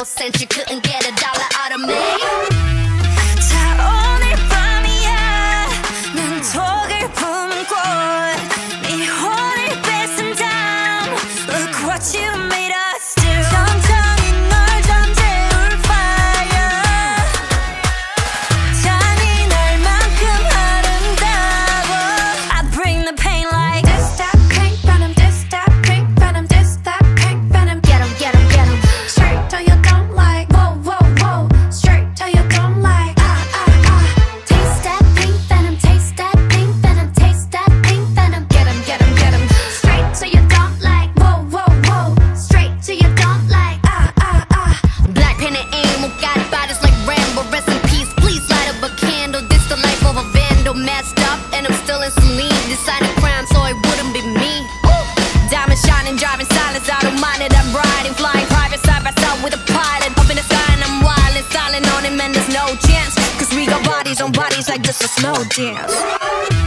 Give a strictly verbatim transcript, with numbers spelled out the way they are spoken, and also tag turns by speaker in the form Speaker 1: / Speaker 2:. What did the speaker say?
Speaker 1: cents, you couldn't get a dollar out of me.
Speaker 2: 자 오늘 밤이야 난 독을 품은 꽃 네 혼을 뺏은 다음 Look what you made us do 천천히 널 잠재울 fire 잔인할 만큼 아름다워 I bring the pain like This that pink venom, this that pink venom, this that pink venom
Speaker 1: Get 'em, get 'em, get 'em.
Speaker 2: Straight till you don't like Whoa, whoa, whoa Straight till you don't like Ah, ah, ah
Speaker 1: Taste that pink venom, taste that pink venom, taste that pink venom. Get 'em, get 'em, get 'em.
Speaker 2: Straight till you don't like Whoa, whoa, whoa Straight till you don't like Ah, ah, ah
Speaker 1: Blackpink and aim, got bodies like Rambo. Rest in peace, please light up a candle. This the life of a vandal, messed up, and I'm still in saline. Decided crime, so it wouldn't be me. Diamond shining, driving silence, I don't mind it. I'm riding, flying private side by side with a pilot. Up in the sky and I'm wild and silent on him, and there's no chance. Cause we got bodies on bodies like just a slow dance.